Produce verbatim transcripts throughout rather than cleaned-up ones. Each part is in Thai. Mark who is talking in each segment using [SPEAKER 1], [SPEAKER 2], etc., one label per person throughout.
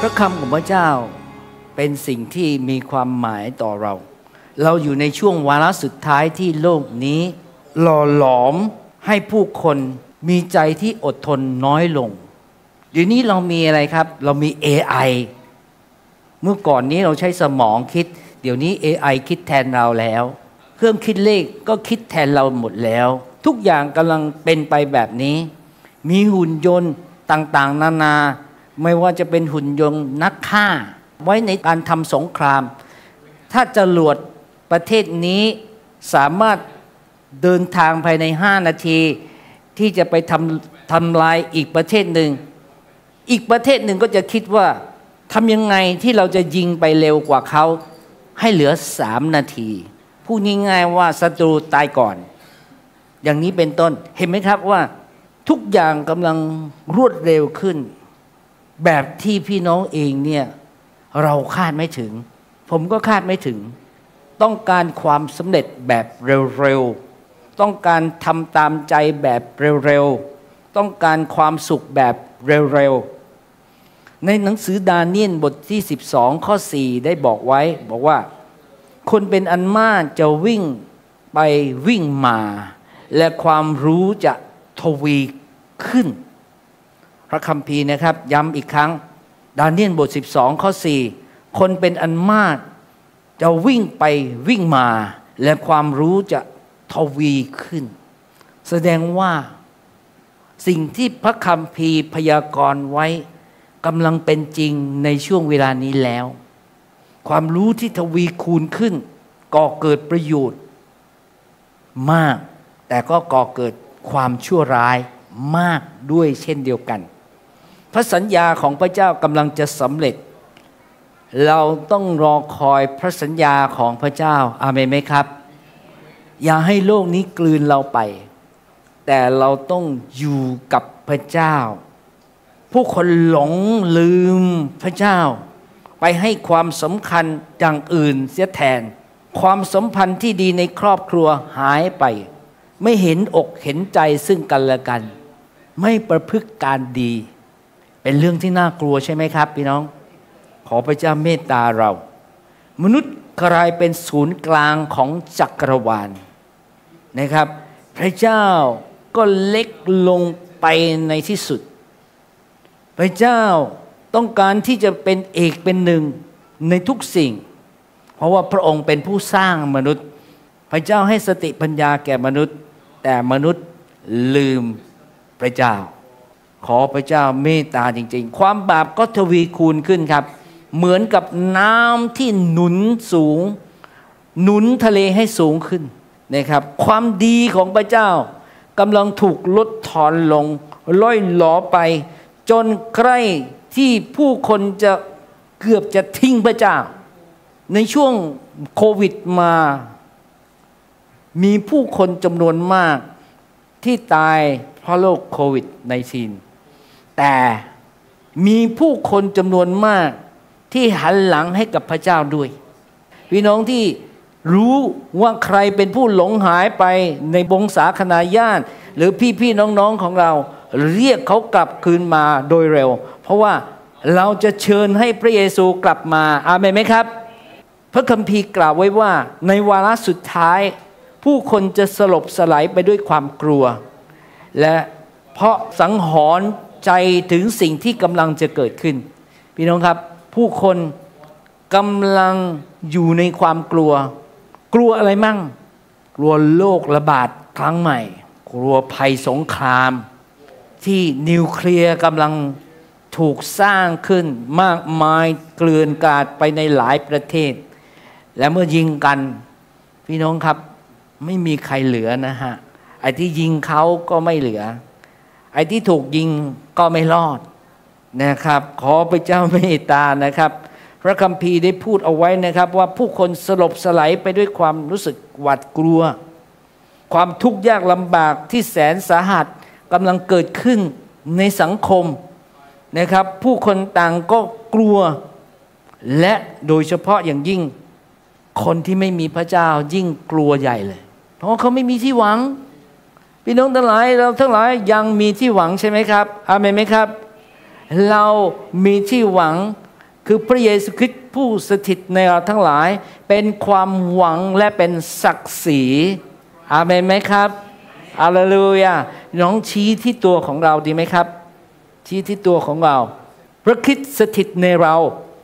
[SPEAKER 1] ระคำของพระเจ้าเป็นสิ่งที่มีความหมายต่อเราเราอยู่ในช่วงวาระสุดท้ายที่โลกนี้หล่อหลอมให้ผู้คนมีใจที่อดทนน้อยลงเดี๋ยวนี้เรามีอะไรครับเรามี เอ ไอ เมื่อก่อนนี้เราใช้สมองคิดเดี๋ยวนี้ เอ ไอ คิดแทนเราแล้วเครื่องคิดเลขก็คิดแทนเราหมดแล้วทุกอย่างกำลังเป็นไปแบบนี้มีหุ่นยนต์ต่างๆนานาไม่ว่าจะเป็นหุ่นยนต์นักฆ่าไว้ในการทำสงครามถ้าจรวดประเทศนี้สามารถเดินทางภายในห้านาทีที่จะไปทำทำลายอีกประเทศหนึ่งอีกประเทศหนึ่งก็จะคิดว่าทำยังไงที่เราจะยิงไปเร็วกว่าเขาให้เหลือสามนาทีพูดง่ายๆว่าศัตรูตายก่อนอย่างนี้เป็นต้นเห็นไหมครับว่าทุกอย่างกำลังรวดเร็วขึ้นแบบที่พี่น้องเองเนี่ยเราคาดไม่ถึงผมก็คาดไม่ถึงต้องการความสำเร็จแบบเร็วๆต้องการทำตามใจแบบเร็วๆต้องการความสุขแบบเร็วๆในหนังสือดาเนียลบทที่สิบสองข้อสี่ได้บอกไว้บอกว่าคนเป็นอันมากจะวิ่งไปวิ่งมาและความรู้จะทวีขึ้นพระคัมภีร์นะครับย้ำอีกครั้งดาเนียลบทสิบสองข้อสี่คนเป็นอันมากจะวิ่งไปวิ่งมาและความรู้จะทวีขึ้นแสดงว่าสิ่งที่พระคัมภีร์พยากรณ์ไว้กำลังเป็นจริงในช่วงเวลานี้แล้วความรู้ที่ทวีคูณขึ้นก่อเกิดประโยชน์มากแต่ก็ก่อเกิดความชั่วร้ายมากด้วยเช่นเดียวกันพระสัญญาของพระเจ้ากำลังจะสำเร็จเราต้องรอคอยพระสัญญาของพระเจ้าอาเมนไหมครับอย่าให้โลกนี้กลืนเราไปแต่เราต้องอยู่กับพระเจ้าผู้คนหลงลืมพระเจ้าไปให้ความสำคัญอย่างอื่นเสียแทนความสัมพันธ์ที่ดีในครอบครัวหายไปไม่เห็นอกเห็นใจซึ่งกันและกันไม่ประพฤติการดีเป็นเรื่องที่น่ากลัวใช่ไหมครับพี่น้องขอพระเจ้าเมตตาเรามนุษย์กลายเป็นศูนย์กลางของจักรวาลนะครับพระเจ้าก็เล็กลงไปในที่สุดพระเจ้าต้องการที่จะเป็นเอกเป็นหนึ่งในทุกสิ่งเพราะว่าพระองค์เป็นผู้สร้างมนุษย์พระเจ้าให้สติปัญญาแก่มนุษย์แต่มนุษย์ลืมพระเจ้าขอพระเจ้าเมตตาจริงๆความบาปก็ทวีคูณขึ้นครับเหมือนกับน้ำที่หนุนสูงหนุนทะเลให้สูงขึ้นนะครับความดีของพระเจ้ากำลังถูกลดทอนลงล่อยหลอไปจนใกล้ที่ผู้คนจะเกือบจะทิ้งพระเจ้าในช่วงโควิดมามีผู้คนจำนวนมากที่ตายเพราะโรคโควิด สิบเก้า แต่มีผู้คนจำนวนมากที่หันหลังให้กับพระเจ้าด้วยพี่น้องที่รู้ว่าใครเป็นผู้หลงหายไปในวงศาคณาญาติหรือพี่ๆน้องๆของเราเรียกเขากลับคืนมาโดยเร็วเพราะว่าเราจะเชิญให้พระเยซูกลับมาอาเมนไหมครับพระคัมภีร์กล่าวไว้ว่าในวาระสุดท้ายผู้คนจะสลบสลายไปด้วยความกลัวและเพราะสังหรณ์ใจถึงสิ่งที่กำลังจะเกิดขึ้นพี่น้องครับผู้คนกำลังอยู่ในความกลัวกลัวอะไรมั่งกลัวโรคระบาดครั้งใหม่กลัวภัยสงครามที่นิวเคลียร์กำลังถูกสร้างขึ้นมากมายเกลื่อนกลาดไปในหลายประเทศและเมื่อยิงกันพี่น้องครับไม่มีใครเหลือนะฮะไอ้ที่ยิงเขาก็ไม่เหลือไอ้ที่ถูกยิงก็ไม่รอดนะครับขอพระเจ้าเมตตานะครับพระคัมภีร์ได้พูดเอาไว้นะครับว่าผู้คนสลบสลายไปด้วยความรู้สึกหวาดกลัวความทุกข์ยากลำบากที่แสนสาหัสกำลังเกิดขึ้นในสังคมนะครับผู้คนต่างก็กลัวและโดยเฉพาะอย่างยิ่งคนที่ไม่มีพระเจ้ายิ่งกลัวใหญ่เลยเพราะเขาไม่มีที่หวังพี่น้องทั้งหลายเราทั้งหลายยังมีที่หวังใช่ไหมครับอาเมนไหมครับเรามีที่หวังคือพระเยซูคริสต์ผู้สถิตในเราทั้งหลายเป็นความหวังและเป็นศักดิ์ศรีอาเมนไหมครับอาเลลูยาน้องชี้ที่ตัวของเราดีไหมครับชี้ที่ตัวของเราพระคริสต์สถิตในเรา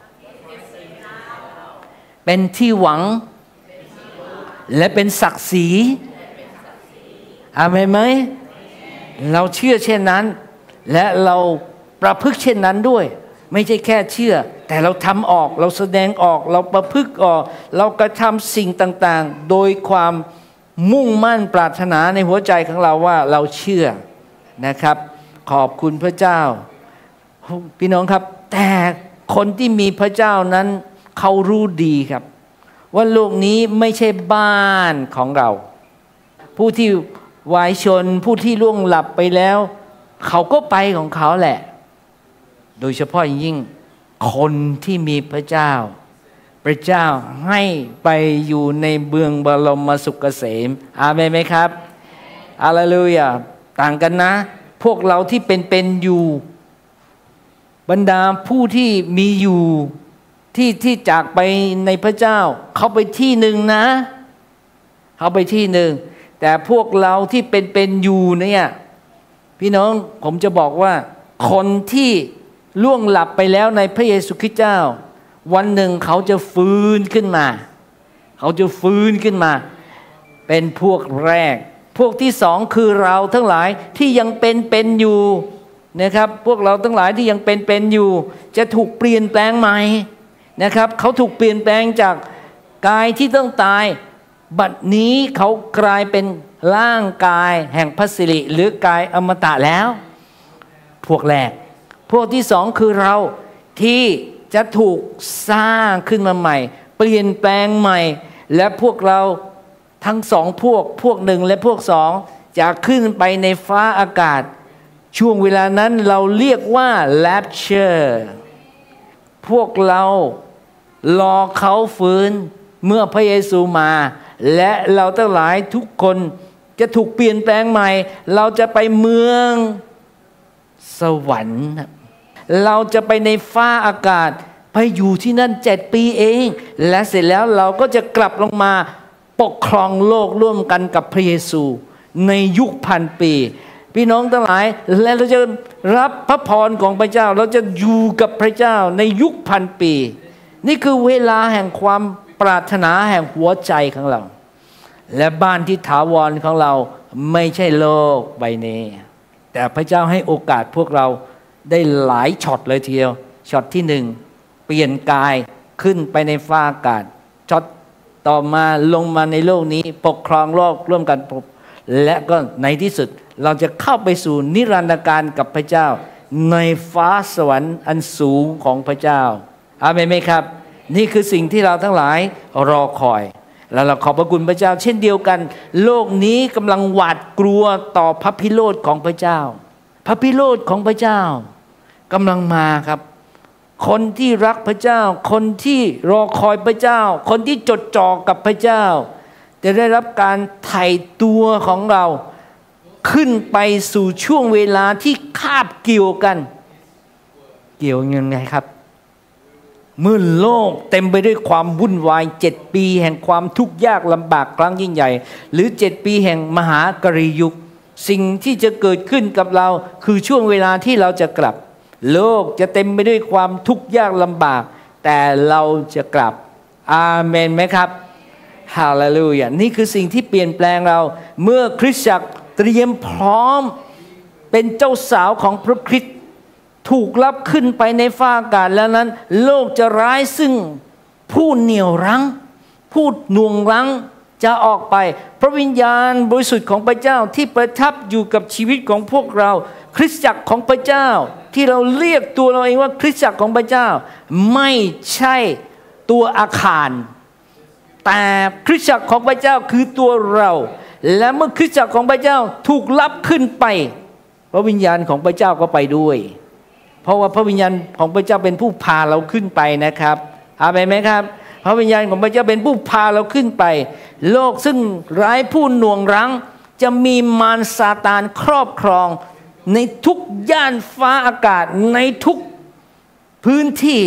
[SPEAKER 1] เป็นที่หวังและเป็นศักดิ์ศรีอาเมนไหมเราเชื่อเช่นนั้นและเราประพฤติเช่นนั้นด้วยไม่ใช่แค่เชื่อแต่เราทำออกเราแสดงออกเราประพฤติออกเรากระทำสิ่งต่างๆโดยความมุ่งมั่นปรารถนาในหัวใจของเราว่าเราเชื่อนะครับขอบคุณพระเจ้าพี่น้องครับแต่คนที่มีพระเจ้านั้นเขารู้ดีครับว่าโลกนี้ไม่ใช่บ้านของเราผู้ที่วายชนผู้ที่ล่วงหลับไปแล้วเขาก็ไปของเขาแหละโดยเฉพาะอย่างยิ่งคนที่มีพระเจ้าพระเจ้าให้ไปอยู่ในเบื้องบรมสุขเกษมอาเมนไหมครับอาเลลูยาต่างกันนะพวกเราที่เป็นเป็นอยู่บรรดาผู้ที่มีอยู่ที่ที่จากไปในพระเจ้าเขาไปที่หนึ่งนะเขาไปที่หนึ่งแต่พวกเราที่เป็นเป็นอยู่เนี่ยพี่น้องผมจะบอกว่าคนที่ล่วงหลับไปแล้วในพระเยซูคริสต์เจ้าวันหนึ่งเขาจะฟื้นขึ้นมาเขาจะฟื้นขึ้นมาเป็นพวกแรกพวกที่สองคือเราทั้งหลายที่ยังเป็นเป็นอยู่นะครับพวกเราทั้งหลายที่ยังเป็นเป็นอยู่จะถูกเปลี่ยนแปลงใหม่นะครับเขาถูกเปลี่ยนแปลงจากกายที่ต้องตายบัดนี้เขากลายเป็นร่างกายแห่งพระสิริหรือกายอมตะแล้วพวกแรกพวกที่สองคือเราที่จะถูกสร้างขึ้นมาใหม่เปลี่ยนแปลงใหม่และพวกเราทั้งสองพวกพวกหนึ่งและพวกสองจะขึ้นไปในฟ้าอากาศช่วงเวลานั้นเราเรียกว่า rapture พวกเรารอเขาฟื้นเมื่อพระเยซูมาและเราทั้งหลายทุกคนจะถูกเปลี่ยนแปลงใหม่เราจะไปเมืองสวรรค์เราจะไปในฟ้าอากาศไปอยู่ที่นั่นเจ็ดปีเองและเสร็จแล้วเราก็จะกลับลงมาปกครองโลกร่วมกันกับพระเยซูในยุคพันปีพี่น้องทั้งหลายและเราจะรับพระพรของพระเจ้าเราจะอยู่กับพระเจ้าในยุคพันปีนี่คือเวลาแห่งความปรารถนาแห่งหัวใจของเราและบ้านที่ถาวรของเราไม่ใช่โลกใบนี้แต่พระเจ้าให้โอกาสพวกเราได้หลายช็อตเลยทีเดียวช็อตที่หนึ่งเปลี่ยนกายขึ้นไปในฟ้าอากาศช็อตต่อมาลงมาในโลกนี้ปกครองโลกร่วมกันและก็ในที่สุดเราจะเข้าไปสู่นิรันดร์การกับพระเจ้าในฟ้าสวรรค์อันสูงของพระเจ้าอาเมนไหมครับนี่คือสิ่งที่เราทั้งหลายรอคอยและเราขอบพระคุณพระเจ้าเช่นเดียวกันโลกนี้กำลังหวาดกลัวต่อพระพิโรธของพระเจ้าพระพิโรธของพระเจ้ากำลังมาครับคนที่รักพระเจ้าคนที่รอคอยพระเจ้าคนที่จดจ่อกับพระเจ้าจะได้รับการไถ่ตัวของเราขึ้นไปสู่ช่วงเวลาที่คาบเกี่ยวกันเกี่ยวยังไงครับเมื่อโลกเต็มไปด้วยความวุ่นวายเจ็ดปีแห่งความทุกข์ยากลำบากครั้งยิ่งใหญ่หรือเจ็ดปีแห่งมหากรียุคสิ่งที่จะเกิดขึ้นกับเราคือช่วงเวลาที่เราจะกลับโลกจะเต็มไปด้วยความทุกข์ยากลำบากแต่เราจะกลับอาเมนไหมครับฮาเลลูยานี่คือสิ่งที่เปลี่ยนแปลงเราเมื่อคริสตจักรเตรียมพร้อมเป็นเจ้าสาวของพระคริสต์ถูกรับขึ้นไปในฟ้าอากาศแล้วนั้นโลกจะร้ายซึ่งผู้เหนี่ยวรั้งผู้หน่วงรั้งจะออกไปพระวิญญาณบริสุทธิ์ของพระเจ้าที่ประทับอยู่กับชีวิตของพวกเราคริสตจักรของพระเจ้าที่เราเรียกตัวเราเองว่าคริสตจักรของพระเจ้าไม่ใช่ตัวอาคารแต่คริสตจักรของพระเจ้าคือตัวเราและเมื่อคริสตจักรของพระเจ้าถูกรับขึ้นไปพระวิญญาณของพระเจ้าก็ไปด้วยเพราะว่าพระวิญญาณของพระเจ้าเป็นผู้พาเราขึ้นไปนะครับอาเมนไหมครับพระวิญญาณของพระเจ้าเป็นผู้พาเราขึ้นไปโลกซึ่งร้ายผู้หน่วงรั้งจะมีมารซาตานครอบครองในทุกย่านฟ้าอากาศในทุกพื้นที่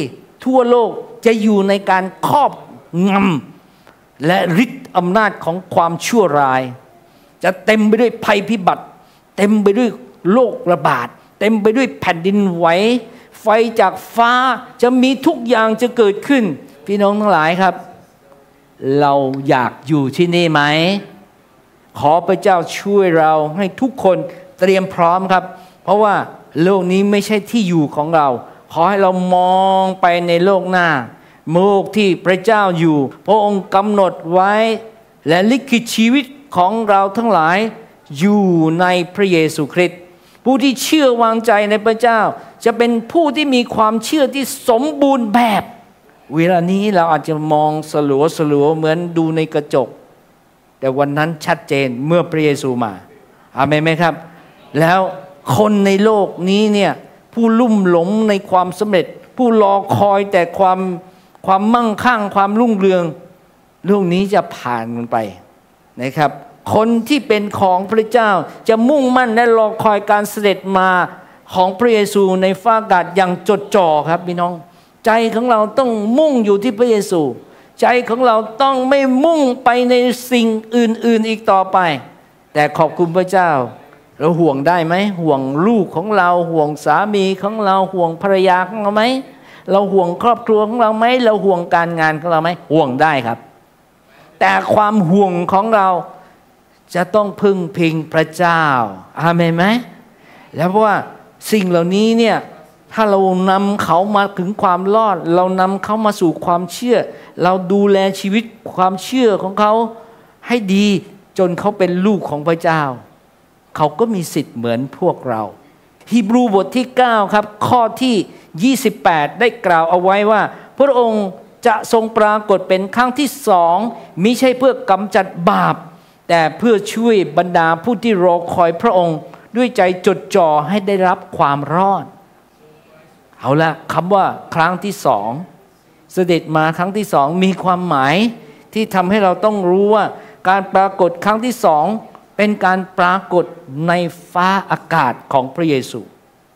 [SPEAKER 1] ทั่วโลกจะอยู่ในการครอบงำและฤทธิ์อำนาจของความชั่วร้ายจะเต็มไปด้วยภัยพิบัติเต็มไปด้วยโรคระบาดเต็มไปด้วยแผ่นดินไหวไฟจากฟ้าจะมีทุกอย่างจะเกิดขึ้นพี่น้องทั้งหลายครับเราอยากอยู่ที่นี่ไหมขอพระเจ้าช่วยเราให้ทุกคนเตรียมพร้อมครับเพราะว่าโลกนี้ไม่ใช่ที่อยู่ของเราขอให้เรามองไปในโลกหน้าโลกที่พระเจ้าอยู่พระองค์กำหนดไว้และลิขิตชีวิตของเราทั้งหลายอยู่ในพระเยซูคริสต์ผู้ที่เชื่อวางใจในพระเจ้าจะเป็นผู้ที่มีความเชื่อที่สมบูรณ์แบบเวลานี้เราอาจจะมองสลัวสลัวเหมือนดูในกระจกแต่วันนั้นชัดเจนเมื่อพระเยซูมาอาเมนไหมครับแล้วคนในโลกนี้เนี่ยผู้ลุ่มหลงในความสำเร็จผู้รอคอยแต่ความความมั่งคั่งความรุ่งเรืองโลกนี้จะผ่านมันไปนะครับคนที่เป็นของพระเจ้าจะมุ่งมั่นและรอคอยการเสด็จมาของพระเยซูในฟ้าอากาศอย่างจดจ่อครับพี่น้องใจของเราต้องมุ่งอยู่ที่พระเยซูใจของเราต้องไม่มุ่งไปในสิ่งอื่นๆอีกต่อไปแต่ขอบคุณพระเจ้าเราห่วงได้ไหมห่วงลูกของเราห่วงสามีของเราห่วงภรรยาของเราไหมเราห่วงครอบครัวของเราไหมเราห่วงการงานของเราไหมห่วงได้ครับแต่ความห่วงของเราจะต้องพึ่งพิงพระเจ้าอาเมนไหมแล้วเพราะว่าสิ่งเหล่านี้เนี่ยถ้าเรานำเขามาถึงความรอดเรานำเขามาสู่ความเชื่อเราดูแลชีวิตความเชื่อของเขาให้ดีจนเขาเป็นลูกของพระเจ้าเขาก็มีสิทธิ์เหมือนพวกเราฮีบรูบทที่เก้าครับข้อที่ยี่สิบแปดได้กล่าวเอาไว้ว่าพระองค์จะทรงปรากฏเป็นครั้งที่สองมิใช่เพื่อกำจัดบาปแต่เพื่อช่วยบรรดาผู้ที่รอคอยพระองค์ด้วยใจจดจ่อให้ได้รับความรอดเอาละคำว่าครั้งที่สองเสด็จมาครั้งที่สองมีความหมายที่ทำให้เราต้องรู้ว่าการปรากฏครั้งที่สองเป็นการปรากฏในฟ้าอากาศของพระเยซู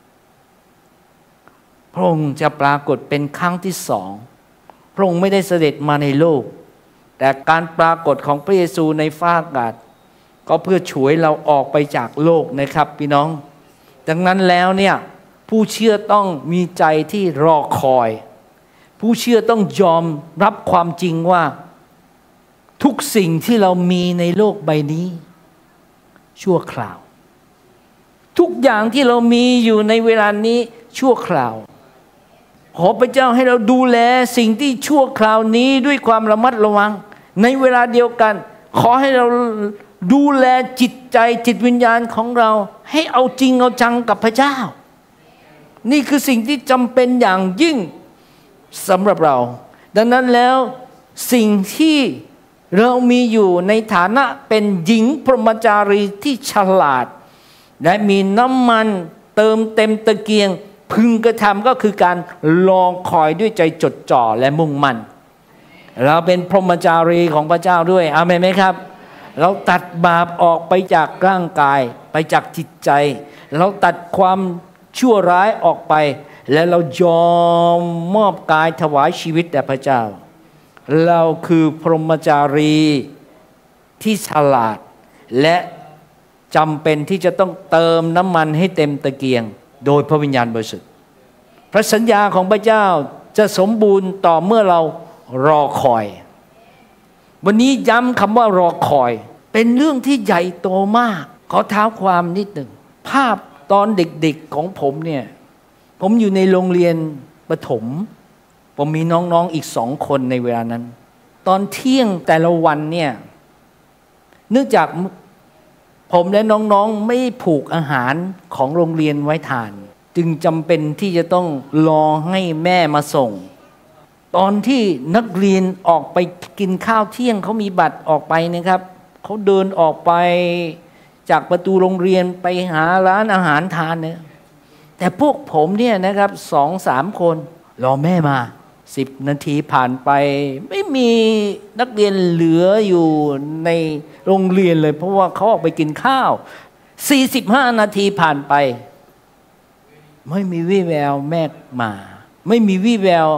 [SPEAKER 1] พระองค์จะปรากฏเป็นครั้งที่สองพระองค์ไม่ได้เสด็จมาในโลกแต่การปรากฏของพระเยซูในฟ้าอากาศก็เพื่อฉวยเราออกไปจากโลกนะครับพี่น้องดังนั้นแล้วเนี่ยผู้เชื่อต้องมีใจที่รอคอยผู้เชื่อต้องยอมรับความจริงว่าทุกสิ่งที่เรามีในโลกใบนี้ชั่วคราวทุกอย่างที่เรามีอยู่ในเวลานี้ชั่วคราวขอพระเจ้าให้เราดูแลสิ่งที่ชั่วคราวนี้ด้วยความระมัดระวังในเวลาเดียวกันขอให้เราดูแลจิตใจจิตวิญญาณของเราให้เอาจริงเอาจังกับพระเจ้านี่คือสิ่งที่จำเป็นอย่างยิ่งสำหรับเราดังนั้นแล้วสิ่งที่เรามีอยู่ในฐานะเป็นหญิงพรหมจารีที่ฉลาดและมีน้ำมันเติมเต็มตะเกียงพึงกระทำก็คือการรอคอยด้วยใจจดจ่อและมุ่งมั่นเราเป็นพรหมจารีของพระเจ้าด้วยอาเมนไหมครับเราตัดบาปออกไปจากร่างกายไปจากจิตใจเราตัดความชั่วร้ายออกไปและเรายอมมอบกายถวายชีวิตแด่พระเจ้าเราคือพรหมจารีที่ฉลาดและจำเป็นที่จะต้องเติมน้ำมันให้เต็มตะเกียงโดยพระวิญญาณบริสุทธิ์พระสัญญาของพระเจ้าจะสมบูรณ์ต่อเมื่อเรารอคอยวันนี้ย้ำคำว่ารอคอยเป็นเรื่องที่ใหญ่โตมากขอเท้าความนิดหนึ่งภาพตอนเด็กๆของผมเนี่ยผมอยู่ในโรงเรียนประถมผมมีน้องๆอีกสองคนในเวลานั้นตอนเที่ยงแต่ละวันเนี่ยเนื่องจากผมและน้องๆไม่ผูกอาหารของโรงเรียนไว้ทานจึงจำเป็นที่จะต้องรอให้แม่มาส่งตอนที่นักเรียนออกไปกินข้าวเที่ยงเขามีบัตรออกไปนะครับเขาเดินออกไปจากประตูโรงเรียนไปหาร้านอาหารทานเนี่ยแต่พวกผมเนี่ยนะครับสองสามคนรอแม่มาสิบนาทีผ่านไปไม่มีนักเรียนเหลืออยู่ในโรงเรียนเลยเพราะว่าเขาออกไปกินข้าวสี่สิบห้านาทีผ่านไปไม่มีวี่แววแม่มาไม่มีวี่แวว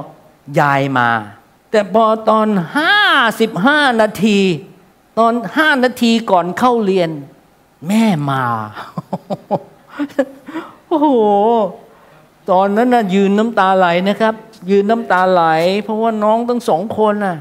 [SPEAKER 1] ยายมาแต่พอตอนห้าสิบห้านาทีตอนห้านาทีก่อนเข้าเรียนแม่มาโอ้โหตอนนั้นน่ะยืนน้ำตาไหลนะครับยืนน้ำตาไหลเพราะว่าน้องทั้งสองคนน่ะ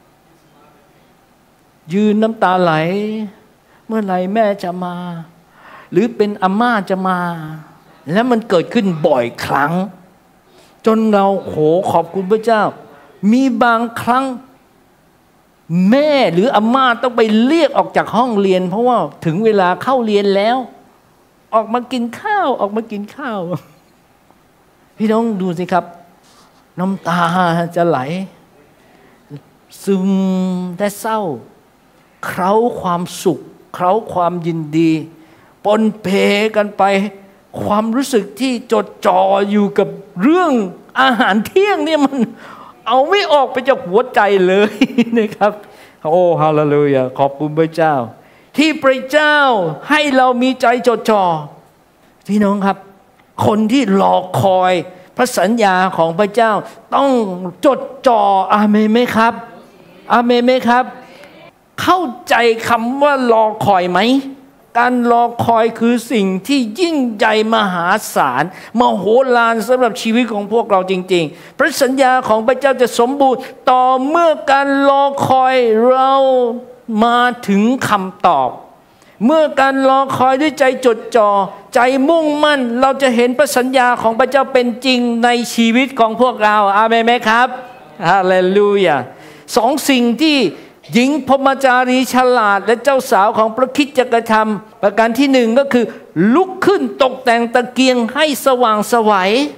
[SPEAKER 1] ยืนน้ำตาไหลเมื่อไหร่แม่จะมาหรือเป็นอาม่าจะมาแล้วมันเกิดขึ้นบ่อยครั้งจนเราโหขอบคุณพระเจ้ามีบางครั้งแม่หรืออาม่าต้องไปเรียกออกจากห้องเรียนเพราะว่าถึงเวลาเข้าเรียนแล้วออกมากินข้าวออกมากินข้าวพี่น้องดูสิครับน้ำตาจะไหลซึมและเศร้าเคล้าความสุขเคล้าความยินดีปนเพกันไปความรู้สึกที่จดจ่ออยู่กับเรื่องอาหารเที่ยงเนี่ยมันเอาไม่ออกไปจากหัวใจเลยนะครับโอ้ฮาเลลูยาขอบคุณพระเจ้าที่พระเจ้าให้เรามีใจจดจ่อพี่น้องครับคนที่รอคอยพระสัญญาของพระเจ้าต้องจดจ่ออาเมนไหมครับอาเมนไหมครับเข้าใจคำว่ารอคอยไหมการรอคอยคือสิ่งที่ยิ่งใหญ่มหาศาลมโหฬารสำหรับชีวิตของพวกเราจริงๆพระสัญญาของพระเจ้าจะสมบูรณ์ต่อเมื่อการรอคอยเรามาถึงคำตอบเมื่อการรอคอยด้วยใจจดจ่อใจมุ่งมั่นเราจะเห็นพระสัญญาของพระเจ้าเป็นจริงในชีวิตของพวกเราอาเมนไหมครับฮาเลลูยาสองสิ่งที่หญิงพรหมจารีฉลาดและเจ้าสาวของพระคริสตจักรธรรมประการที่หนึ่งก็คือลุกขึ้นตกแต่งตะเกียงให้สว่างไสว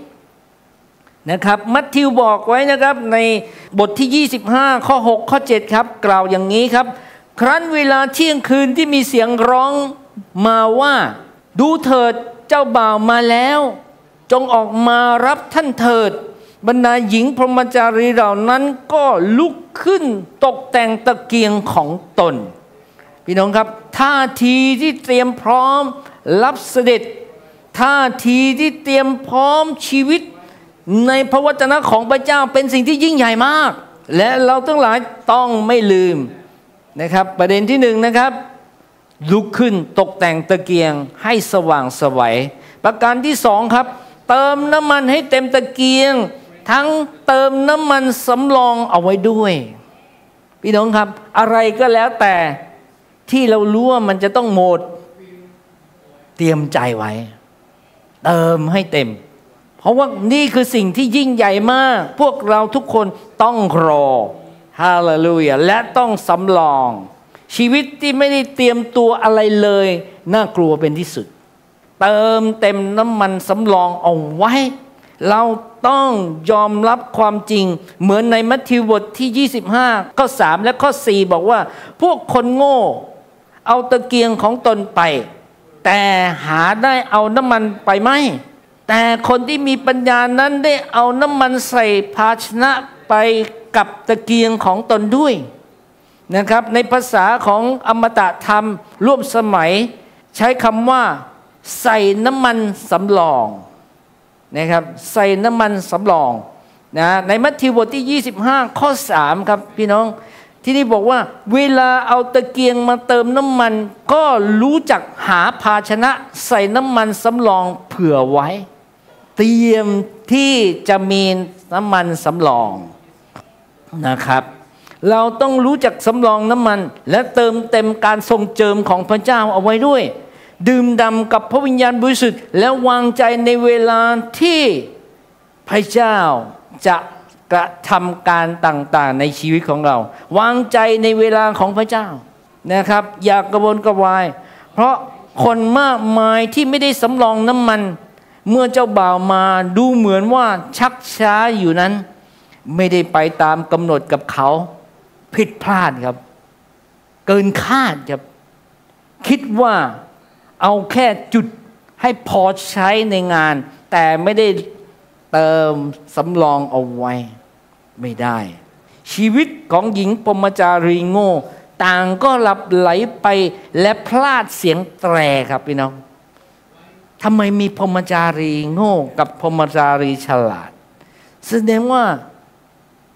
[SPEAKER 1] นะครับมัทธิวบอกไว้นะครับในบทที่ยี่สิบห้าข้อหกข้อเจ็ดครับกล่าวอย่างนี้ครับครั้นเวลาเที่ยงคืนที่มีเสียงร้องมาว่าดูเถิดเจ้าบ่าวมาแล้วจงออกมารับท่านเถิดบรรดาหญิงพรหมจารีเหล่านั้นก็ลุกขึ้นตกแต่งตะเกียงของตนพี่น้องครับท่าทีที่เตรียมพร้อมรับเสด็จท่าทีที่เตรียมพร้อมชีวิตในพระวจนะของพระเจ้าเป็นสิ่งที่ยิ่งใหญ่มากและเราทั้งหลายต้องไม่ลืมนะครับประเด็นที่หนึ่งนะครับลุกขึ้นตกแต่งตะเกียงให้สว่างไสวประการที่สองครับเติมน้ำมันให้เต็มตะเกียงทั้งเติมน้ำมันสำรองเอาไว้ด้วยพี่น้องครับอะไรก็แล้วแต่ที่เรารู้ว่ามันจะต้องหมดเตรียมใจไว้เติมให้เต็มเพราะว่านี่คือสิ่งที่ยิ่งใหญ่มากพวกเราทุกคนต้องรอฮาเลลูยาและต้องสำรองชีวิตที่ไม่ได้เตรียมตัวอะไรเลยน่ากลัวเป็นที่สุดเติมเต็มน้ำมันสำรองเอาไว้เราต้องยอมรับความจริงเหมือนในมัทธิวบทที่ยี่สิบห้าข้อสามและข้อสี่บอกว่าพวกคนโง่เอาตะเกียงของตนไปแต่หาได้เอาน้ำมันไปไหมแต่คนที่มีปัญญานั้นได้เอาน้ำมันใส่ภาชนะไปกับตะเกียงของตนด้วยนะครับในภาษาของอมตะธรรมร่วมสมัยใช้คำว่าใส่น้ำมันสำรองนะครับใส่น้ำมันสำรองนะในมัทธิวบทที่ยี่สิบห้าข้อสามครับพี่น้องที่นี่บอกว่าเวลาเอาตะเกียงมาเติมน้ำมันก็รู้จักหาภาชนะใส่น้ำมันสำรองเผื่อไว้เตรียมที่จะมีน้ำมันสำรองนะครับเราต้องรู้จักสำรองน้ำมันและเติมเต็มการทรงเจิมของพระเจ้าเอาไว้ด้วยดื่มด่ำกับพระวิญญาณบริสุทธิ์และวางใจในเวลาที่พระเจ้าจะกระทำการต่างๆในชีวิตของเราวางใจในเวลาของพระเจ้านะครับอย่ากระวนกระวายเพราะคนมากมายที่ไม่ได้สำรองน้ำมันเมื่อเจ้าบ่าวมาดูเหมือนว่าชักช้าอยู่นั้นไม่ได้ไปตามกำหนดกับเขาผิดพลาดครับเกินคาดครับคิดว่าเอาแค่จุดให้พอใช้ในงานแต่ไม่ได้เติมสำรองเอาไว้ไม่ได้ชีวิตของหญิงพรหมจารีโง่ต่างก็หลับไหลไปและพลาดเสียงแตรครับพี่น้องทำไมมีพรหมจารีโง่กับพรหมจารีฉลาดแสดงว่า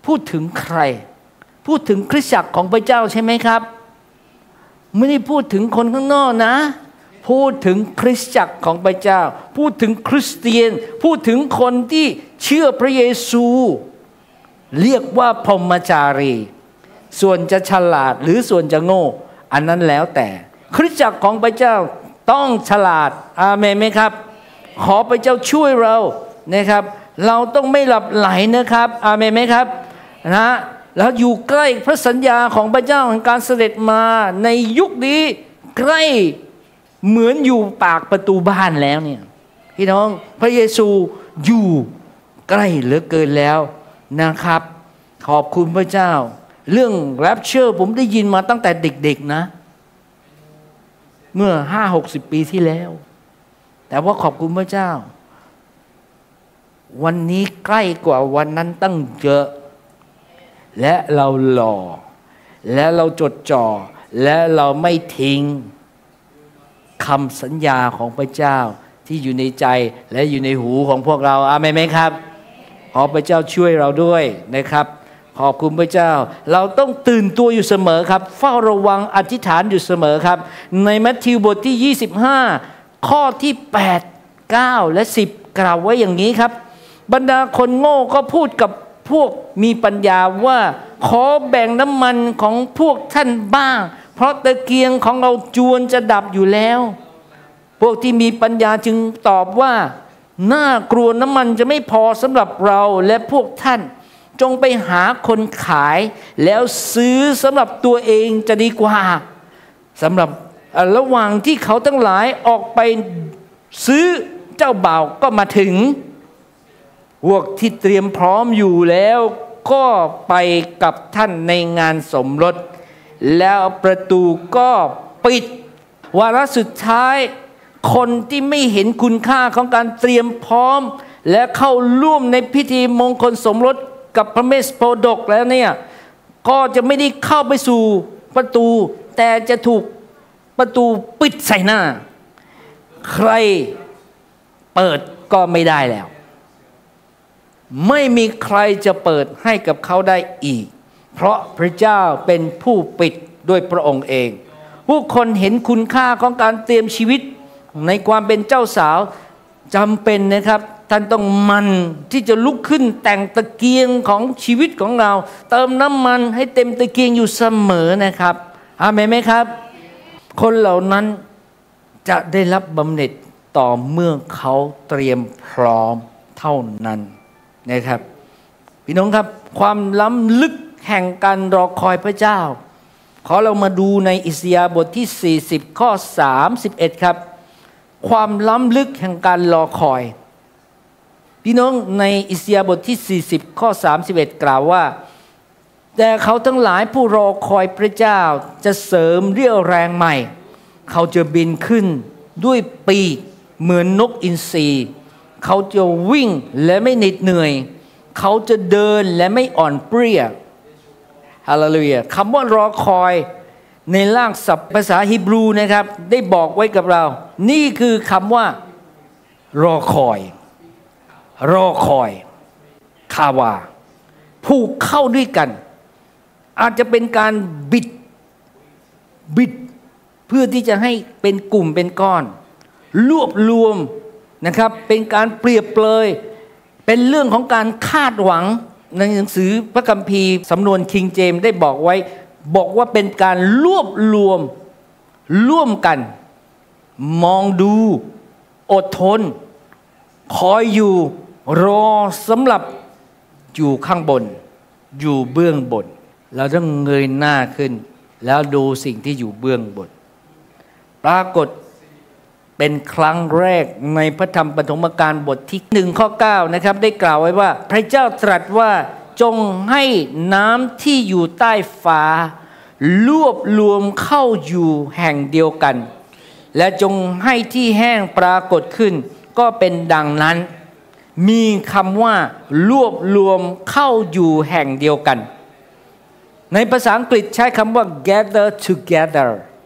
[SPEAKER 1] พูดถึงใครพูดถึงคริสตจักรของพระเจ้าใช่ไหมครับไม่ได้พูดถึงคนข้างนอกนะพูดถึงคริสตจักรของพระเจ้าพูดถึงคริสเตียนพูดถึงคนที่เชื่อพระเยซูเรียกว่าพรหมจารีส่วนจะฉลาดหรือส่วนจะโง่อันนั้นแล้วแต่คริสตจักรของพระเจ้าต้องฉลาดอาเมนไหมครับขอพระเจ้าช่วยเรานะครับเราต้องไม่หลับไหลนะครับอาเมนไหมครับนะแล้วอยู่ใกล้พระสัญญาของพระเจ้าของการเสด็จมาในยุคนี้ใกล้เหมือนอยู่ปากประตูบ้านแล้วเนี่ยพี่น้องพระเยซูอยู่ใกล้เหลือเกินแล้วนะครับขอบคุณพระเจ้าเรื่องแรปเชอร์ผมได้ยินมาตั้งแต่เด็กๆนะเมื่อห้าหกสิบปีที่แล้วแต่ว่าขอบคุณพระเจ้าวันนี้ใกล้กว่าวันนั้นตั้งเยอะและเราหล่อและเราจดจ่อและเราไม่ทิ้งคำสัญญาของพระเจ้าที่อยู่ในใจและอยู่ในหูของพวกเราอาเมนไหมครับขอพระเจ้าช่วยเราด้วยนะครับขอบคุณพระเจ้าเราต้องตื่นตัวอยู่เสมอครับเฝ้าระวังอธิษฐานอยู่เสมอครับในมัทธิวบทที่ยี่สิบห้าข้อที่แปด เก้าและสิบกล่าวไว้อย่างนี้ครับบรรดาคนโง่ก็พูดกับพวกมีปัญญาว่าขอแบ่งน้ำมันของพวกท่านบ้างเพราะตะเกียงของเราจวนจะดับอยู่แล้วพวกที่มีปัญญาจึงตอบว่าน่ากลัวน้ำมันจะไม่พอสำหรับเราและพวกท่านจงไปหาคนขายแล้วซื้อสำหรับตัวเองจะดีกว่าสำหรับระหว่างที่เขาทั้งหลายออกไปซื้อเจ้าบ่าวก็มาถึงพวกที่เตรียมพร้อมอยู่แล้วก็ไปกับท่านในงานสมรสแล้วประตูก็ปิดวาระสุดท้ายคนที่ไม่เห็นคุณค่าของการเตรียมพร้อมและเข้าร่วมในพิธีมงคลสมรสกับพระเมสโพดกแล้วเนี่ยก็จะไม่ได้เข้าไปสู่ประตูแต่จะถูกประตูปิดใส่หน้าใครเปิดก็ไม่ได้แล้วไม่มีใครจะเปิดให้กับเขาได้อีกเพราะพระเจ้าเป็นผู้ปิดด้วยพระองค์เองผู้คนเห็นคุณค่าของการเตรียมชีวิตในความเป็นเจ้าสาวจำเป็นนะครับท่านต้องมันที่จะลุกขึ้นแต่งตะเกียงของชีวิตของเราเติมน้ำมันให้เต็มตะเกียงอยู่เสมอนะครับอาเมนไหมครับคนเหล่านั้นจะได้รับบำเหน็จต่อเมื่อเขาเตรียมพร้อมเท่านั้นนะครับพี่น้องครับความล้ำลึกแห่งการรอคอยพระเจ้าขอเรามาดูในอิสยาห์บทที่สี่สิบข้อสามสิบเอ็ดครับความล้ำลึกแห่งการรอคอยพี่น้องในอิสยาห์บทที่สี่สิบข้อสามสิบเอ็ดกล่าวว่าแต่เขาทั้งหลายผู้รอคอยพระเจ้าจะเสริมเรี่ยวแรงใหม่เขาจะบินขึ้นด้วยปีกเหมือนนกอินทรีเขาจะวิ่งและไม่เหน็ดเหนื่อยเขาจะเดินและไม่อ่อนเปรี้ยฮาเลลูยาคำว่ารอคอยในรากศัพท์ภาษาฮีบรูนะครับได้บอกไว้กับเรานี่คือคำว่ารอคอยรอคอยคาวาผูกเข้าด้วยกันอาจจะเป็นการบิดบิดเพื่อที่จะให้เป็นกลุ่มเป็นก้อนรวบรวมนะครับเป็นการเปรียบเปรยเป็นเรื่องของการคาดหวังในหนังสือพระคัมภีร์สำนวนคิงเจมส์ได้บอกไว้บอกว่าเป็นการรวบรวมร่วมกันมองดูอดทนคอยอยู่รอสำหรับอยู่ข้างบนอยู่เบื้องบนเราต้องเงยหน้าขึ้นแล้วดูสิ่งที่อยู่เบื้องบนปรากฏเป็นครั้งแรกในพระธรรมปฐมกาลบทที่หนึ่งข้อเก้านะครับได้กล่าวไว้ว่าพระเจ้าตรัสว่าจงให้น้ำที่อยู่ใต้ฟ้ารวบรวมเข้าอยู่แห่งเดียวกันและจงให้ที่แห้งปรากฏขึ้นก็เป็นดังนั้นมีคำว่ารวบรวมเข้าอยู่แห่งเดียวกันในภาษาอังกฤษใช้คำว่า gather together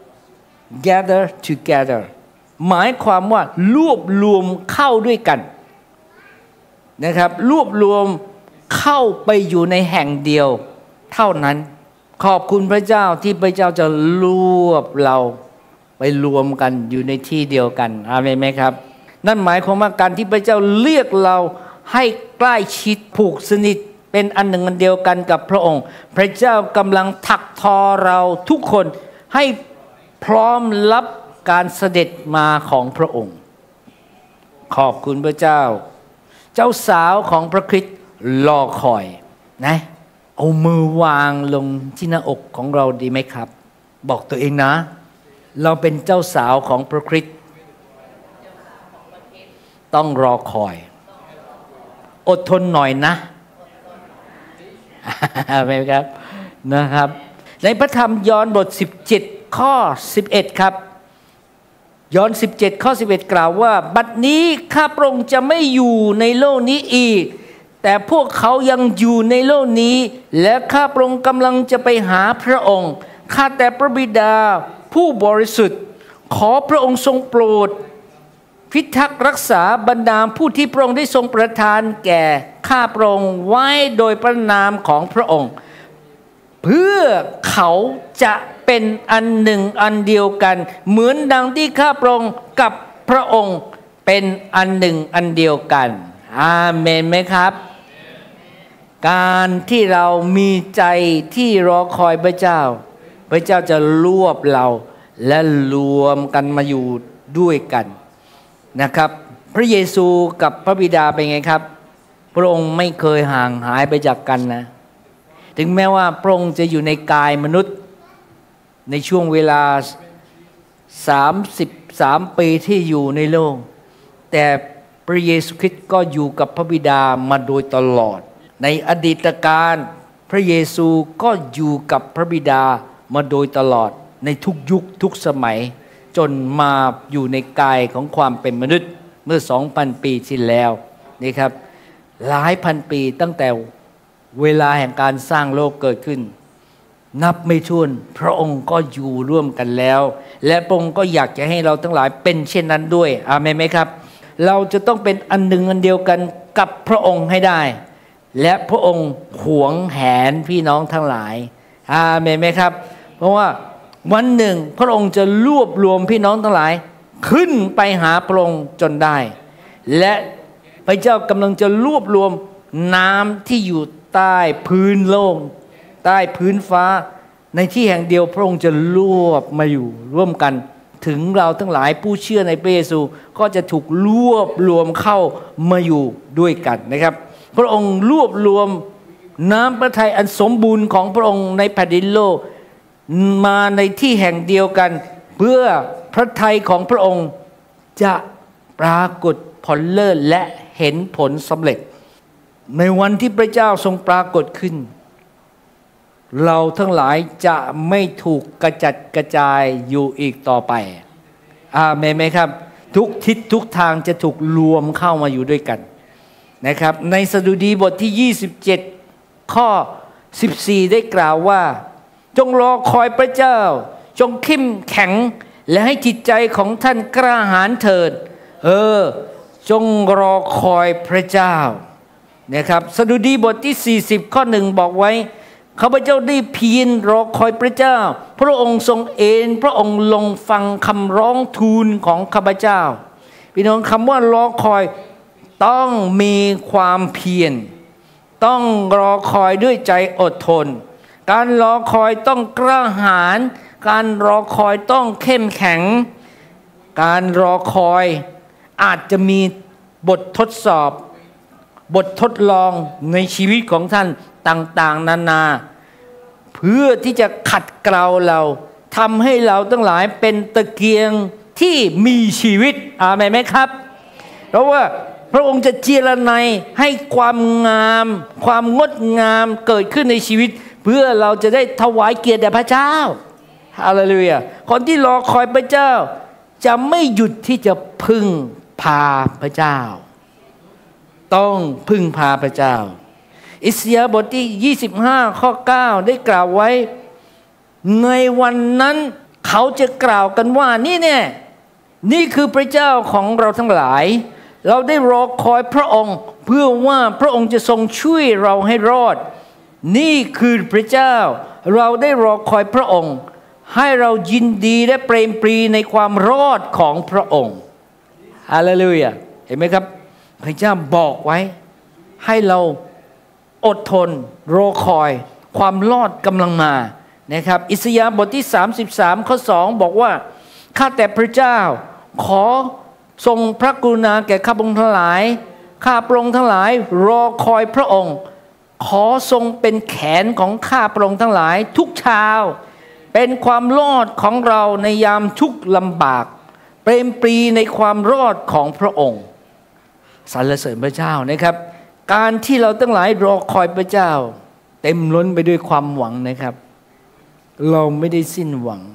[SPEAKER 1] gather together หมายความว่ารวบรวมเข้าด้วยกันนะครับรวบรวมเข้าไปอยู่ในแห่งเดียวเท่านั้นขอบคุณพระเจ้าที่พระเจ้าจะรวบเราไปรวมกันอยู่ในที่เดียวกันอาเมนไหมครับนั่นหมายความว่าการที่พระเจ้าเรียกเราให้ใกล้ชิดผูกสนิทเป็นอันหนึ่งอันเดียวกันกับพระองค์พระเจ้ากำลังถักทอเราทุกคนให้พร้อมรับการเสด็จมาของพระองค์ขอบคุณพระเจ้าเจ้าสาวของพระคริสต์รอคอยนะเอามือวางลงที่หน้าอกของเราดีไหมครับบอกตัวเองนะเราเป็นเจ้าสาวของพระคริสต์ต้องรอคอยอดทนหน่อยนะไหมครับนะครับในพระธรรมยอห์นบทสิบเจ็ดข้อสิบเอ็ดครับยอห์นสิบเจ็ดข้อสิบเอ็ดกล่าวว่าบัดนี้ข้าพระองค์จะไม่อยู่ในโลกนี้อีกแต่พวกเขายังอยู่ในโลกนี้และข้าพระองค์กำลังจะไปหาพระองค์ข้าแต่พระบิดาผู้บริสุทธิ์ขอพระองค์ทรงโปรดพิทักษ์รักษาบรรดาผู้ที่พระองค์ได้ทรงประทานแก่ข้าพระองค์ไว้โดยพระนามของพระองค์เพื่อเขาจะเป็นอันหนึ่งอันเดียวกันเหมือนดังที่ข้าพระองค์กับพระองค์เป็นอันหนึ่งอันเดียวกันอาเมนไหมครับการที่เรามีใจที่รอคอยพระเจ้าพระเจ้าจะรวบเราและรวมกันมาอยู่ด้วยกันนะครับพระเยซูกับพระบิดาเป็นไงครับพระองค์ไม่เคยห่างหายไปจากกันนะถึงแม้ว่าพระองค์จะอยู่ในกายมนุษย์ในช่วงเวลาสามสิบสามปีที่อยู่ในโลกแต่พระเยซูคริสต์ก็อยู่กับพระบิดามาโดยตลอดในอดีตการพระเยซูก็อยู่กับพระบิดามาโดยตลอดในทุกยุคทุกสมัยจนมาอยู่ในกายของความเป็นมนุษย์เมื่อ สองพัน ปีที่แล้วนี่ครับหลายพันปีตั้งแต่เวลาแห่งการสร้างโลกเกิดขึ้นนับไม่ถ้วนพระองค์ก็อยู่ร่วมกันแล้วและพระองค์ก็อยากจะให้เราทั้งหลายเป็นเช่นนั้นด้วยอาเมนไหมครับเราจะต้องเป็นอันหนึ่งอันเดียวกันกับพระองค์ให้ได้และพระองค์หวงแหนพี่น้องทั้งหลายอาเมนไหมครับเพราะว่าวันหนึ่งพระองค์จะรวบรวมพี่น้องทั้งหลายขึ้นไปหาพระองค์จนได้และพระเจ้ากำลังจะรวบรวมน้ำที่อยู่ใต้พื้นโลกใต้พื้นฟ้าในที่แห่งเดียวพระองค์จะรวบมาอยู่ร่วมกันถึงเราทั้งหลายผู้เชื่อในพระเยซูก็จะถูกรวบรวมเข้ามาอยู่ด้วยกันนะครับพระองค์รวบรวมน้ำพระทัยอันสมบูรณ์ของพระองค์ในแผ่นดินโลกมาในที่แห่งเดียวกันเพื่อพระทัยของพระองค์จะปรากฏผลเลิศและเห็นผลสำเร็จในวันที่พระเจ้าทรงปรากฏขึ้นเราทั้งหลายจะไม่ถูกกระจัดกระจายอยู่อีกต่อไปอาเมนไหมครับทุกทิศทุกทางจะถูกรวมเข้ามาอยู่ด้วยกันนะครับในสดุดีบทที่ยี่สิบเจ็ดข้อสิบสี่ได้กล่าวว่าจงรอคอยพระเจ้าจงเข้มแข็งและให้จิตใจของท่านกล้าหาญเถิดเออจงรอคอยพระเจ้านะครับสดุดีบทที่สี่สิบข้อหนึ่งบอกไว้ข้าพเจ้าได้เพียรรอคอยพระเจ้าพระองค์ทรงเอนพระองค์ลงฟังคำร้องทูลของข้าพเจ้าพี่น้องคำว่ารอคอยต้องมีความเพียรต้องรอคอยด้วยใจอดทนการรอคอยต้องกล้าหาญการรอคอยต้องเข้มแข็งการรอคอยอาจจะมีบททดสอบบททดลองในชีวิตของท่านต่างๆนานาเพื่อที่จะขัดเกลาเราทำให้เราทั้งหลายเป็นตะเกียงที่มีชีวิตอาเมนไหมครับเพราะว่าพระองค์จะเจรไนให้ความงามความงดงามเกิดขึ้นในชีวิตเพื่อเราจะได้ถวายเกียรติแด่พระเจ้าฮาเลลูยาคนที่รอคอยพระเจ้าจะไม่หยุดที่จะพึ่งพาพระเจ้าต้องพึ่งพาพระเจ้าอิสยาห์บทที่ยี่สิบห้าข้อเก้าได้กล่าวไว้ในวันนั้นเขาจะกล่าวกันว่านี่เนี่ยนี่คือพระเจ้าของเราทั้งหลายเราได้รอคอยพระองค์เพื่อว่าพระองค์จะทรงช่วยเราให้รอดนี่คือพระเจ้าเราได้รอคอยพระองค์ให้เรายินดีและเปรมปรีในความรอดของพระองค์ฮาเลลูยาเห็นไหมครับพระเจ้าบอกไว้ให้เราอดทนรอคอยความรอดกำลังมานะครับอิสยาห์บทที่สามสิบสามข้อสองบอกว่าข้าแต่พระเจ้าขอทรงพระกรุณาแก่ข้าพระองค์ทั้งหลายข้าพระองค์ทั้งหลายรอคอยพระองค์ขอทรงเป็นแขนของข้าพระองค์ทั้งหลายทุกเช้าเป็นความรอดของเราในยามทุกข์ลำบากเปรมปรีในความรอดของพระองค์สรรเสริญพระเจ้านะครับการที่เราทั้งหลายรอคอยพระเจ้าเต็มล้นไปด้วยความหวังนะครับเราไม่ได้สิ้นหวัง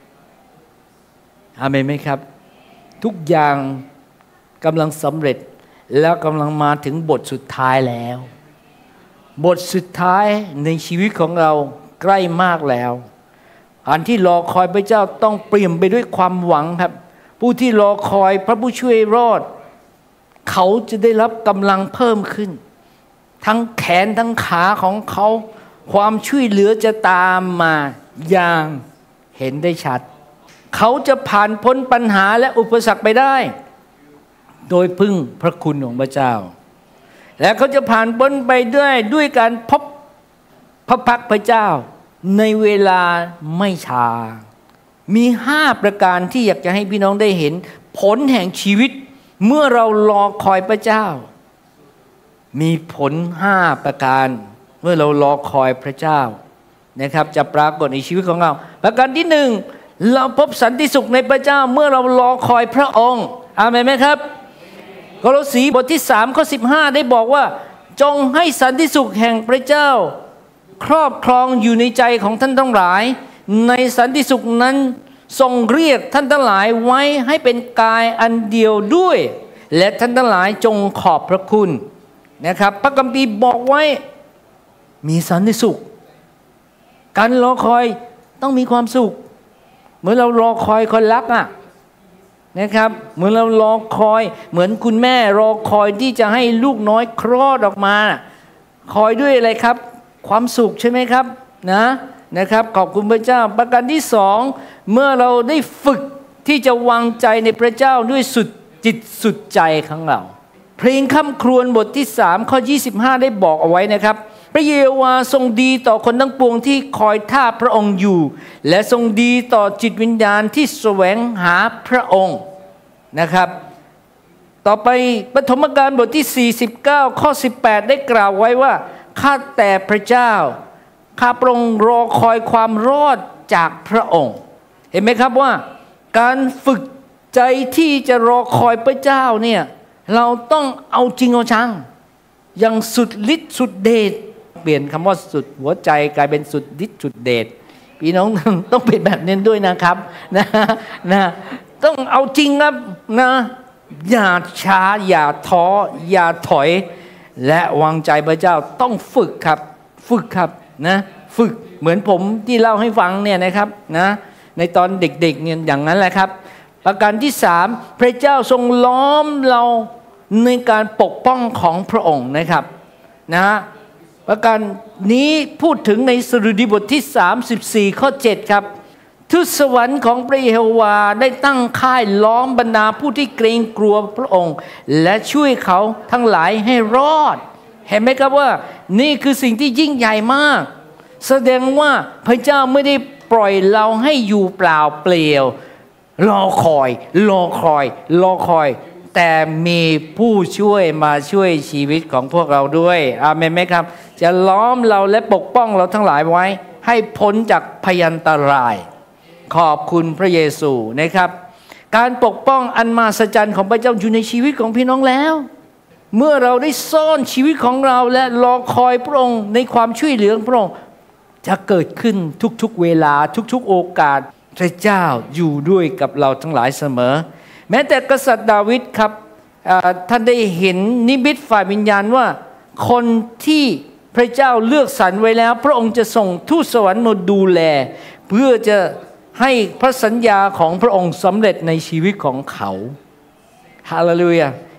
[SPEAKER 1] อาเมนไหมครับทุกอย่างกำลังสำเร็จแล้วกำลังมาถึงบทสุดท้ายแล้วบทสุดท้ายในชีวิตของเราใกล้มากแล้วอันที่รอคอยพระเจ้าต้องเปลี่ยนไปด้วยความหวังครับผู้ที่รอคอยพระผู้ช่วยรอดเขาจะได้รับกำลังเพิ่มขึ้นทั้งแขนทั้งขาของเขาความช่วยเหลือจะตามมาอย่างเห็นได้ชัดเขาจะผ่านพ้นปัญหาและอุปสรรคไปได้โดยพึ่งพระคุณของพระเจ้าและเขาจะผ่านพ้นไปด้วยด้วยการพบพระพักพระเจ้าในเวลาไม่ช้ามีห้าประการที่อยากจะให้พี่น้องได้เห็นผลแห่งชีวิตเมื่อเรารอคอยพระเจ้ามีผลห้าประการเมื่อเรารอคอยพระเจ้านะครับจะปรากฏในชีวิตของเราประการที่หนึ่งเราพบสันติสุขในพระเจ้าเมื่อเรารอคอยพระองค์อาเมนไหมครับโคโลสีบทที่สามข้อสิบห้าได้บอกว่าจงให้สันติสุขแห่งพระเจ้าครอบครองอยู่ในใจของท่านทั้งหลายในสันติสุขนั้นทรงเรียกท่านทั้งหลายไว้ให้เป็นกายอันเดียวด้วยและท่านทั้งหลายจงขอบพระคุณนะครับพระคัมภีร์บอกไว้มีสันติสุขการรอคอยต้องมีความสุขเหมือนเรารอคอยคนรักอ่ะนะครับเหมือนเรารอคอยเหมือนคุณแม่รอคอยที่จะให้ลูกน้อยคลอดออกมาคอยด้วยอะไรครับความสุขใช่ไหมครับนะนะครับขอบคุณพระเจ้าประการที่สองเมื่อเราได้ฝึกที่จะวางใจในพระเจ้าด้วยสุดจิตสุดใจของเราเพลงค่ำครวญบทที่สามข้อยี่สิบห้าได้บอกเอาไว้นะครับพระเยโฮวาทรงดีต่อคนทั้งปวงที่คอยท่าพระองค์อยู่และทรงดีต่อจิตวิญญาณที่แสวงหาพระองค์นะครับต่อไปปฐมกาลบทที่สี่สิบเก้าข้อสิบแปดได้กล่าวไว้ว่าข้าแต่พระเจ้าข้าพระองค์รอคอยความรอดจากพระองค์เห็นไหมครับว่าการฝึกใจที่จะรอคอยพระเจ้าเนี่ยเราต้องเอาจริงเอาจังอย่างสุดฤทธิ์สุดเดชเปลี่ยนคำว่าสุดหัวใจกลายเป็นสุดฤทธิ์สุดเดชพี่น้องต้องเป็นแบบนี้ด้วยนะครับนะนะต้องเอาจริงครับนะอย่าช้าอย่าท้ออย่าถอยและวางใจพระเจ้าต้องฝึกครับฝึกครับนะฝึกเหมือนผมที่เล่าให้ฟังเนี่ยนะครับนะในตอนเด็กๆเนี่ยอย่างนั้นแหละครับประการที่สามพระเจ้าทรงล้อมเราในการปกป้องของพระองค์นะครับนะประการนี้พูดถึงในสดุดีบทที่สามสิบสี่ข้อเจ็ดครับทูตสวรรค์ของพระเยโฮวาได้ตั้งค่ายล้อมบรรดาผู้ที่เกรงกลัวพระองค์และช่วยเขาทั้งหลายให้รอดเห็นไหมครับว่านี่คือสิ่งที่ยิ่งใหญ่มากแสดงว่าพระเจ้าไม่ได้ปล่อยเราให้อยู่เปล่าเปลี่ยวรอคอยรอคอยรอคอยแต่มีผู้ช่วยมาช่วยชีวิตของพวกเราด้วยอาเมนไหมครับจะล้อมเราและปกป้องเราทั้งหลายไว้ให้พ้นจากพยันตรายขอบคุณพระเยซูนะครับการปกป้องอันมหัศจรรย์ของพระเจ้าอยู่ในชีวิตของพี่น้องแล้วเมื่อเราได้ซ่อนชีวิตของเราและรอคอยพระองค์ในความช่วยเหลือพระองค์จะเกิดขึ้นทุกๆเวลาทุกๆโอกาสพระเจ้าอยู่ด้วยกับเราทั้งหลายเสมอแม้แต่กษัตริย์ดาวิดครับท่านได้เห็นนิมิตฝ่ายวิญญาณว่าคนที่พระเจ้าเลือกสรรไว้แล้วพระองค์จะส่งทูตสวรรค์มาดูแลเพื่อจะให้พระสัญญาของพระองค์สำเร็จในชีวิตของเขาฮาเลลูยา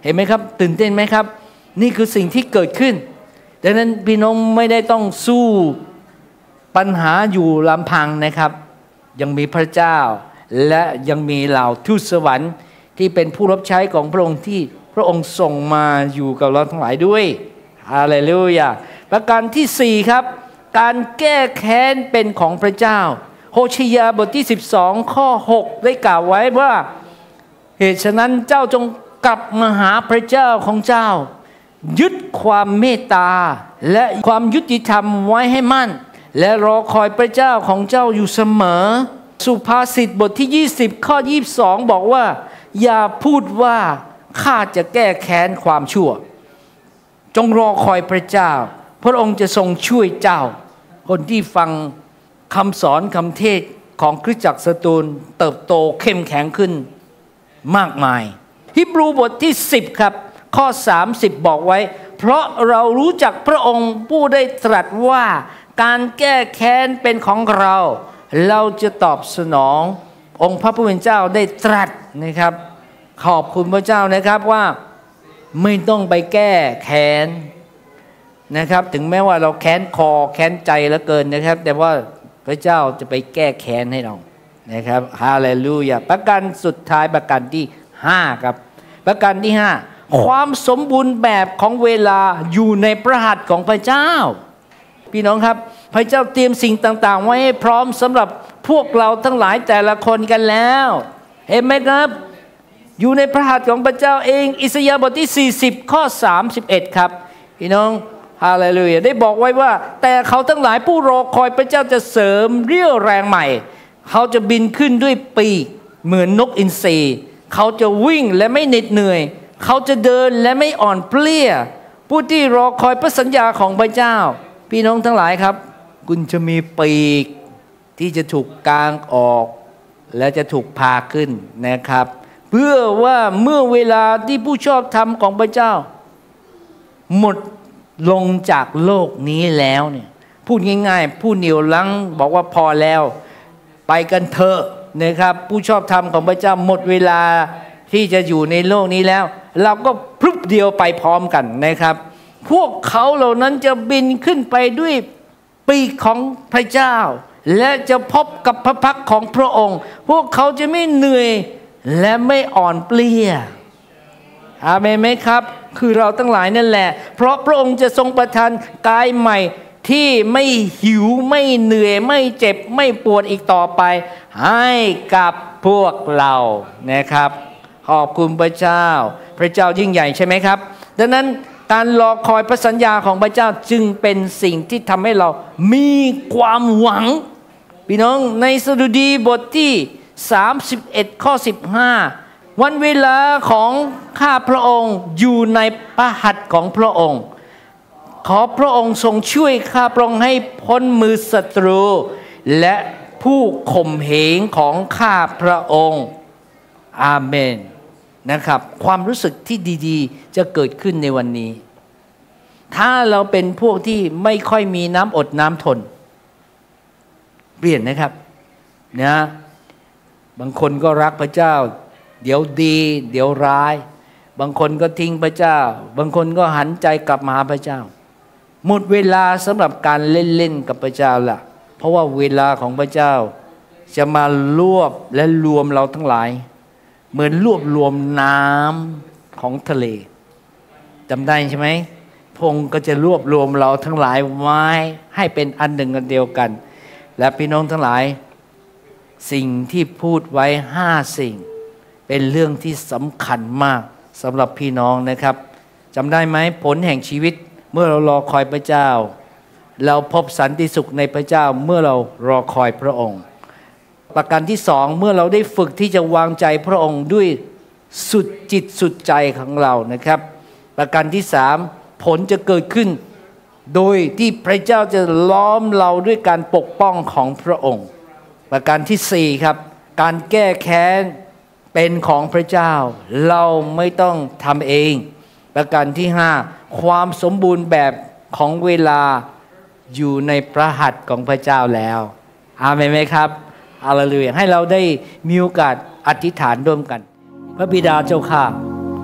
[SPEAKER 1] เห็นไหมครับตื่นเต้นไหมครับนี่คือสิ่งที่เกิดขึ้นดังนั้นพี่น้องไม่ได้ต้องสู้ปัญหาอยู่ลำพังนะครับยังมีพระเจ้าและยังมีเหล่าทูตสวรรค์ที่เป็นผู้รับใช้ของพระองค์ที่พระองค์ส่งมาอยู่กับเราทั้งหลายด้วยฮาเลลูยาประการที่สี่ครับการแก้แค้นเป็นของพระเจ้าโฮชียาบทที่สิบสองข้อหกได้กล่าวไว้ว่าเหตุฉะนั้นเจ้าจงกลับมาหาพระเจ้าของเจ้ายึดความเมตตาและความยุติธรรมไว้ให้มั่นและรอคอยพระเจ้าของเจ้าอยู่เสมอสุภาษิตบทที่ยี่สิบข้อยี่สิบสองบอกว่าอย่าพูดว่าข้าจะแก้แค้นความชั่วจงรอคอยพระเจ้าพระองค์จะทรงช่วยเจ้าคนที่ฟังคำสอนคำเทศของคริสตจักรสตูลเติบโตเข้มแข็งขึ้นมากมายฮีบรูบทที่สิบครับข้อสามสิบบอกไว้เพราะเรารู้จักพระองค์ผู้ได้ตรัสว่าการแก้แค้นเป็นของเราเราจะตอบสนององค์พระผู้เป็นเจ้าได้ตรัสนะครับขอบคุณพระเจ้านะครับว่าไม่ต้องไปแก้แค้นนะครับถึงแม้ว่าเราแค้นคอแค้นใจเหลือเกินนะครับแต่ว่าพระเจ้าจะไปแก้แค้นให้เรานะครับฮาเลลูยาประการสุดท้ายประการที่ห้าครับประการที่ห้าความสมบูรณ์แบบของเวลาอยู่ในพระหัตถ์ของพระเจ้าพี่น้องครับพระเจ้าเตรียมสิ่งต่างๆไว้ให้พร้อมสำหรับพวกเราทั้งหลายแต่ละคนกันแล้วเห็นไหมครับอยู่ในพระหัตถ์ของพระเจ้าเองอิสยาห์บทที่สี่สิบข้อสามสิบเอ็ดครับพี่น้องฮาเลลูยาได้บอกไว้ว่าแต่เขาทั้งหลายผู้รอคอยพระเจ้าจะเสริมเรี่ยวแรงใหม่เขาจะบินขึ้นด้วยปีกเหมือนนกอินทรีเขาจะวิ่งและไม่เหน็ดเหนื่อยเขาจะเดินและไม่อ่อนเปลี้ยผู้ที่รอคอยพระสัญญาของพระเจ้าพี่น้องทั้งหลายครับคุณจะมีปีกที่จะถูกกางออกและจะถูกพาขึ้นนะครับเพื่อว่าเมื่อเวลาที่ผู้ชอบธรรมของพระเจ้าหมดลงจากโลกนี้แล้วเนี่ยพูดง่ายๆผู้เหนี่ยวรั้งบอกว่าพอแล้วไปกันเถอะนะครับผู้ชอบธรรมของพระเจ้าหมดเวลาที่จะอยู่ในโลกนี้แล้วเราก็พรึบเดียวไปพร้อมกันนะครับพวกเขาเหล่านั้นจะบินขึ้นไปด้วยปีกของพระเจ้าและจะพบกับพระพักตร์ของพระองค์พวกเขาจะไม่เหนื่อยและไม่อ่อนเปลี้ยอาเมนไหมครับคือเราทั้งหลายนั่นแหละเพราะพระองค์จะทรงประทานกายใหม่ที่ไม่หิวไม่เหนื่อยไม่เจ็บไม่ปวดอีกต่อไปให้กับพวกเรานะครับขอบคุณพระเจ้าพระเจ้ายิ่งใหญ่ใช่ไหมครับดังนั้นการรอคอยพระสัญญาของพระเจ้าจึงเป็นสิ่งที่ทำให้เรามีความหวังพี่น้องในสดุดีบทที่สามสิบเอ็ดข้อสิบห้าวันเวลาของข้าพระองค์อยู่ในพระหัตถ์ของพระองค์ขอพระองค์ทรงช่วยข้าพระองค์ให้พ้นมือศัตรูและผู้ข่มเหงของข้าพระองค์อาเมนนะครับความรู้สึกที่ดีๆจะเกิดขึ้นในวันนี้ถ้าเราเป็นพวกที่ไม่ค่อยมีน้ำอดน้ำทนเปลี่ยนนะครับนะบางคนก็รักพระเจ้าเดี๋ยวดีเดี๋ยวร้ายบางคนก็ทิ้งพระเจ้าบางคนก็หันใจกลับมาหาพระเจ้าหมดเวลาสำหรับการเล่นๆกับพระเจ้าละเพราะว่าเวลาของพระเจ้าจะมารวบและรวมเราทั้งหลายเหมือนรวบรวมน้ำของทะเลจำได้ใช่ไหมพระองค์ก็จะรวบรวมเราทั้งหลายไว้ให้เป็นอันหนึ่งอันเดียวกันและพี่น้องทั้งหลายสิ่งที่พูดไว้ห้าสิ่งเป็นเรื่องที่สำคัญมากสำหรับพี่น้องนะครับจำได้ไหมผลแห่งชีวิตเมื่อเรารอคอยพระเจ้าเราพบสันติสุขในพระเจ้าเมื่อเรารอคอยพระองค์ประการที่สองเมื่อเราได้ฝึกที่จะวางใจพระองค์ด้วยสุดจิตสุดใจของเรานะครับประการที่สามผลจะเกิดขึ้นโดยที่พระเจ้าจะล้อมเราด้วยการปกป้องของพระองค์ประการที่สี่ครับการแก้แค้นเป็นของพระเจ้าเราไม่ต้องทำเองประการที่ห้าความสมบูรณ์แบบของเวลาอยู่ในพระหัตถ์ของพระเจ้าแล้วอาเมนไหมครับฮาเลลูยาให้เราได้มีโอกาสอธิษฐานร่วมกันพระบิดาเจ้าข้า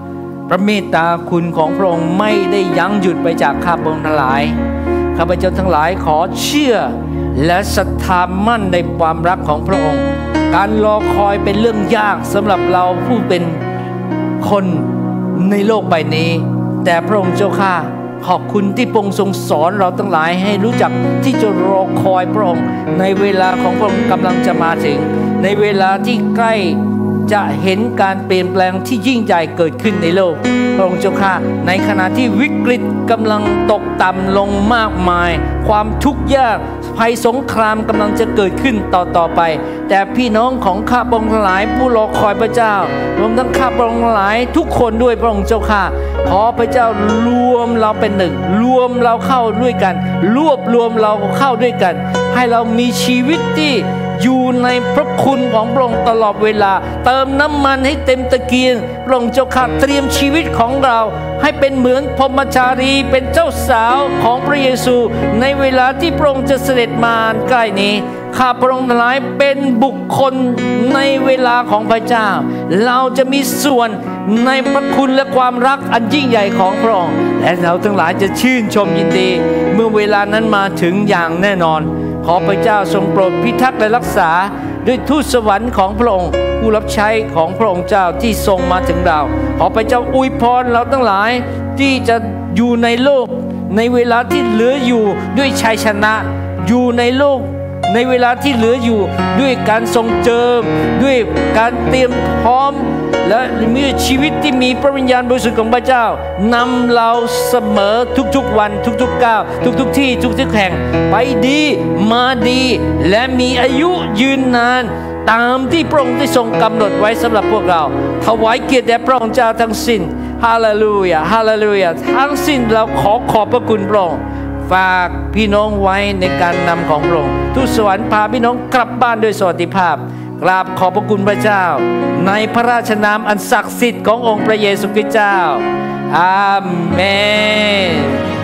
[SPEAKER 1] พระเมตตาคุณของพระองค์ไม่ได้ยั้งหยุดไปจากข้าพระองค์ทั้งหลายข้าพเจ้าทั้งหลายขอเชื่อและศรัทธามั่นในความรักของพระองค์การรอคอยเป็นเรื่องยากสำหรับเราผู้เป็นคนในโลกใบนี้แต่พระองค์เจ้าข้าขอบคุณที่พระองค์ทรงสอนเราทั้งหลายให้รู้จักที่จะรอคอยพระองค์ในเวลาของพระองค์กำลังจะมาถึงในเวลาที่ใกล้จะเห็นการเปลี่ยนแปลงที่ยิ่งใหญ่เกิดขึ้นในโลกพระองค์เจ้าข้าในขณะที่วิกฤตกำลังตกต่ำลงมากมายความทุกข์ยากภัยสงครามกำลังจะเกิดขึ้นต่อต่อไปแต่พี่น้องของข้าพระองค์ทั้งหลายผู้รอคอยพระเจ้ารวมทั้งข้าพระองค์ทั้งหลายทุกคนด้วยพระองค์เจ้าข้าขอพระเจ้ารวมเราเป็นหนึ่งรวมเราเข้าด้วยกันรวบรวมเราเข้าด้วยกันให้เรามีชีวิตที่อยู่ในพระคุณของพระองค์ตลอดเวลาเติมน้ำมันให้เต็มตะเกียงพระองค์เจ้าข้าเตรียมชีวิตของเราให้เป็นเหมือนพรหมจารีเป็นเจ้าสาวของพระเยซูในเวลาที่พระองค์จะเสด็จมาใกล้นี้ข้าพระองค์ทั้งหลายเป็นบุคคลในเวลาของพระเจ้าเราจะมีส่วนในพระคุณและความรักอันยิ่งใหญ่ของพระองค์และเราทั้งหลายจะชื่นชมยินดีเมื่อเวลานั้นมาถึงอย่างแน่นอนขอพระเจ้าทรงโปรดพิทักษ์และรักษาด้วยทูตสวรรค์ของพระองค์ผู้รับใช้ของพระองค์เจ้าที่ทรงมาถึงเราขอพระเจ้าอวยพรเราทั้งหลายที่จะอยู่ในโลกในเวลาที่เหลืออยู่ด้วยชัยชนะอยู่ในโลกในเวลาที่เหลืออยู่ด้วยการทรงเจิมด้วยการเตรียมพร้อมและมีชีวิตที่มีพระวิญญาณบริสุทธิ์ของพระเจ้านำเราเสมอทุกๆวันทุกๆก้าวทุกๆที่ทุกๆแห่งไปดีมาดีและมีอายุยืนนานตามที่พระองค์ได้ทรงกำหนดไว้สำหรับพวกเราถวายเกียรติแด่พระองค์เจ้าทั้งสิ้นฮาเลลูยาฮาเลลูยาทั้งสิ้นเราขอขอบพระคุณพระองค์ฝากพี่น้องไว้ในการนำของพระองค์ทูตสวรรค์พาพี่น้องกลับบ้านด้วยสวัสดิภาพกราบขอบพระคุณพระเจ้าในพระราชนามอันศักดิ์สิทธิ์ขององค์พระเยซูคริสต์เจ้าอาเมน